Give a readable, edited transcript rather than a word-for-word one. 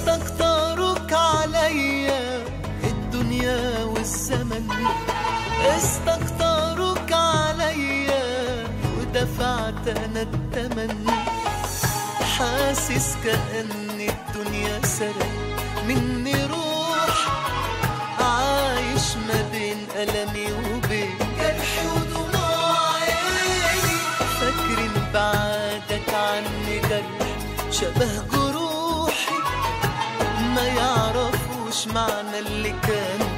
استكتروك عليا الدنيا والزمن، استكتروك عليا ودفعت انا التمن. حاسس كأن الدنيا سرق مني روح، عايش ما بين ألمي وبين جرحي ودموع عيني. فاكرين بعدك عني جرح شبه جروحي، ما يعرفوش معنى اللي كان